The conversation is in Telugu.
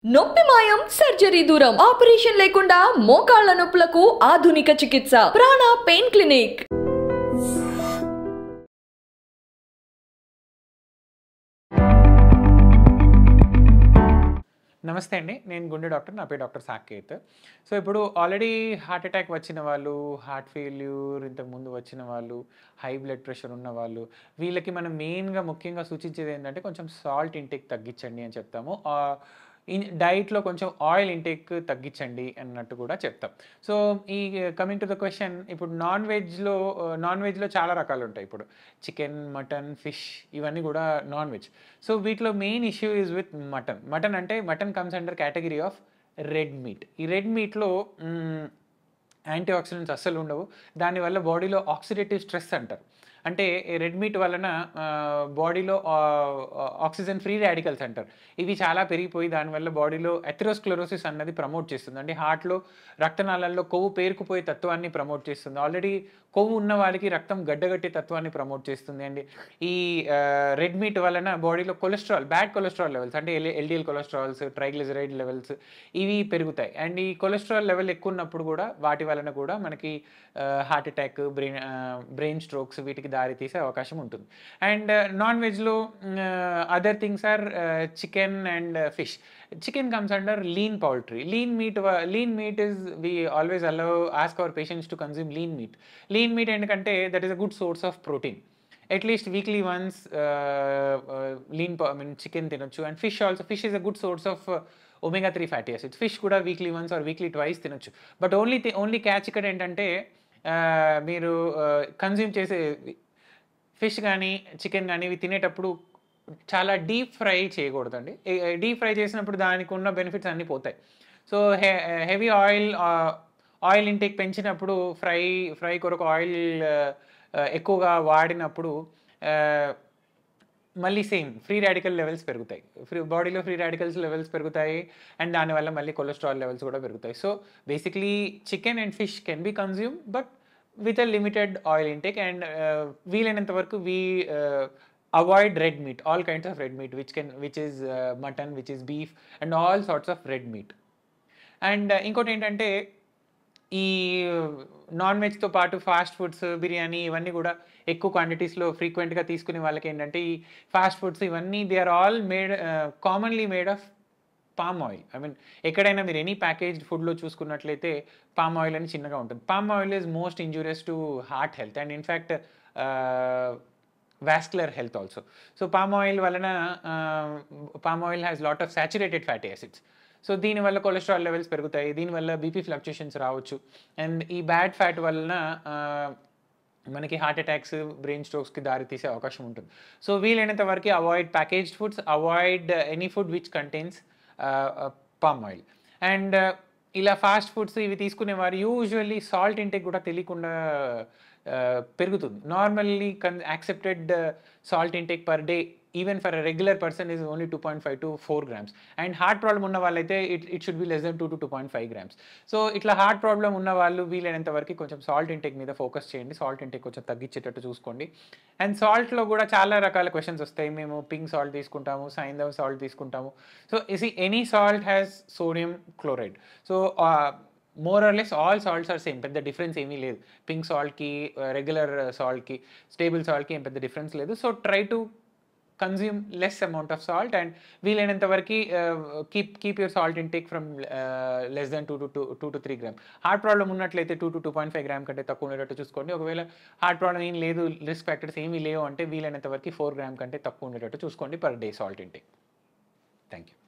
నొప్పి మాయం సర్జరీ దూరం ఆపరేషన్ లేకుండా మోకాళ్ల నొప్పులకు ఆధునిక చికిత్స ప్రాణ పెయిన్ క్లినిక్. నమస్తే అండి, నేను గుండె డాక్టర్. నా పేరు డాక్టర్ సాకేత్. సో ఇప్పుడు ఆల్రెడీ హార్ట్ అటాక్ వచ్చిన వాళ్ళు, హార్ట్ ఫెయిల్యూర్ ఇంతకుముందు వచ్చిన వాళ్ళు, హై బ్లడ్ ప్రెషర్ ఉన్న వాళ్ళు, వీళ్ళకి మనం మెయిన్గా ముఖ్యంగా సూచించేది ఏంటంటే కొంచెం సాల్ట్ ఇంటేక్ తగ్గించండి అని చెప్తాము. డైట్లో కొంచెం ఆయిల్ ఇంటేక్ తగ్గించండి అన్నట్టు కూడా చెప్తాం. సో ఈ కమింగ్ టు ద క్వశ్చన్, ఇప్పుడు నాన్ వెజ్లో చాలా రకాలు ఉంటాయి. ఇప్పుడు చికెన్, మటన్, ఫిష్ ఇవన్నీ కూడా నాన్ వెజ్. సో వీటిలో main issue is with mutton అంటే mutton comes under category of red meat. ఈ రెడ్ మీట్లో యాంటీ ఆక్సిడెంట్స్ అస్సలు ఉండవు. దానివల్ల బాడీలో ఆక్సిడేటివ్ స్ట్రెస్ అంటారు. అంటే రెడ్ మీట్ వలన బాడీలో ఆక్సిజన్ ఫ్రీ రాడికల్స్ అంటారు, ఇవి చాలా పెరిగిపోయి దానివల్ల బాడీలో ఎథెరోస్క్లెరోసిస్ అన్నది ప్రమోట్ చేస్తుంది. అంటే హార్ట్లో రక్తనాళాల్లో కొవ్వు పేరుకుపోయే తత్వాన్ని ప్రమోట్ చేస్తుంది. ఆల్రెడీ కొవ్వు ఉన్న వాళ్ళకి రక్తం గడ్డగట్టే తత్వాన్ని ప్రమోట్ చేస్తుంది. అండి ఈ రెడ్ మీట్ వలన బాడీలో కొలెస్ట్రాల్, బ్యాడ్ కొలెస్ట్రాల్ లెవెల్స్ అంటే ఎల్డిఎల్ కొలెస్ట్రాల్స్, ట్రైగ్లిజరైడ్ లెవెల్స్ ఇవి పెరుగుతాయి. అండ్ ఈ కొలెస్ట్రాల్ లెవెల్ ఎక్కువ ఉన్నప్పుడు కూడా వాటి వలన కూడా మనకి హార్ట్ అటాక్, బ్రెయిన్ స్ట్రోక్స్ వీటికి దారి తీసే అవకాశం ఉంటుంది. అండ్ నాన్ వెజ్లో other things are chicken and fish. Chicken comes under lean poultry. Lean meat is, we always ask our patients to consume lean meat. Lean meat endukante that is a good source of protein. At least weekly once chicken tinochu. And fish is a good source of omega-3 fatty acids. Fish kuda weekly once or weekly twice tinochu. But only catch ikkada endante మీరు కన్జ్యూమ్ చేసే ఫిష్ కానీ చికెన్ కానీ ఇవి తినేటప్పుడు చాలా డీప్ ఫ్రై చేయకూడదండి. డీప్ ఫ్రై చేసినప్పుడు దానికి ఉన్న బెనిఫిట్స్ అన్నీ పోతాయి. సో హెవీ ఆయిల్ ఇంటేక్ పెంచినప్పుడు ఫ్రై కొరకు ఆయిల్ ఎక్కువగా వాడినప్పుడు మళ్ళీ సేమ్ ఫ్రీ రాడికల్ లెవెల్స్ పెరుగుతాయి, బాడీలో ఫ్రీ రాడికల్స్ లెవెల్స్ పెరుగుతాయి. అండ్ దానివల్ల మళ్ళీ కొలెస్ట్రాల్ లెవెల్స్ కూడా పెరుగుతాయి. So basically chicken and fish can be consume but with a limited oil intake, and వీలైనంత వరకు avoid red meat, all kinds of red meat, which is mutton, which is beef, and all sorts of red meat. And ఇంకోటి ఏంటంటే ఈ నాన్ వెజ్తో పాటు ఫాస్ట్ ఫుడ్స్, బిర్యానీ ఇవన్నీ కూడా ఎక్కువ క్వాంటిటీస్లో ఫ్రీక్వెంట్గా తీసుకునే వాళ్ళకి ఏంటంటే ఈ ఫాస్ట్ ఫుడ్స్ ఇవన్నీ they are all commonly made of palm oil. ఎక్కడైనా మీరు ఎనీ ప్యాకేజ్డ్ ఫుడ్లో చూసుకున్నట్లయితే పామ్ ఆయిల్ అని చిన్నగా ఉంటుంది. Palm oil is most injurious to heart health and in fact vascular health also. So palm oil వలన palm oil has lot of saturated fatty acids. So దీనివల్ల కొలెస్ట్రాల్ లెవెల్స్ పెరుగుతాయి, దీనివల్ల బీపీ ఫ్లక్చుయేషన్స్ రావచ్చు. అండ్ ఈ బ్యాడ్ ఫ్యాట్ వలన మనకి హార్ట్ అటాక్స్, బ్రెయిన్ స్ట్రోక్స్కి దారి తీసే అవకాశం ఉంటుంది. సో వీలైనంత వరకు avoid packaged foods, avoid any food which contains palm oil. And ఇలా ఫాస్ట్ ఫుడ్స్ ఇవి తీసుకునేవారు యూజువల్లీ సాల్ట్ ఇంటేక్ కూడా తెలియకుండా పెరుగుతుంది. Normally accepted salt intake per day even for a regular person is only 2.5 to 4 grams. And heart problem ఉన్న వాళ్ళైతే it should be less than 2 to 2.5 grams. So ఇట్లా హార్ట్ ప్రాబ్లమ్ ఉన్న వాళ్ళు వీలైనంత వరకు కొంచెం సాల్ట్ ఇంటేక్ మీద ఫోకస్ చేయండి, సాల్ట్ ఇంటేక్ కొంచెం తగ్గించేటట్టు చూసుకోండి. అండ్ సాల్ట్లో కూడా చాలా రకాల క్వశ్చన్స్ వస్తాయి. మేము పింక్ సాల్ట్ తీసుకుంటాము, సైంధవ్ సాల్ట్ తీసుకుంటాము. So any salt has sodium chloride. So more or less all salts are same, పెద్ద డిఫరెన్స్ ఏమీ లేదు. పింక్ సాల్ట్కి, రెగ్యులర్ సాల్ట్కి, స్టేబుల్ సాల్ట్కి ఏం పెద్ద డిఫరెన్స్ లేదు. So try to consume less amount of salt and వీలైనంత వరకు keep your salt intake from less than 2 to 3 gram. Heart problem ఉన్నట్లయితే 2 to 2.5 gram కంటే తక్కువ ఉండేటట్టు చూసుకోండి. ఒకవేళ హార్ట్ ప్రాబ్లమ్ ఏం లేదు, రిస్క్ ఫ్యాక్టర్స్ ఏమీ లేవు అంటే వీలైనంత వరకు 4 gram కంటే తక్కువ ఉండేటట్టు చూసుకోండి per day salt intake. Thank you.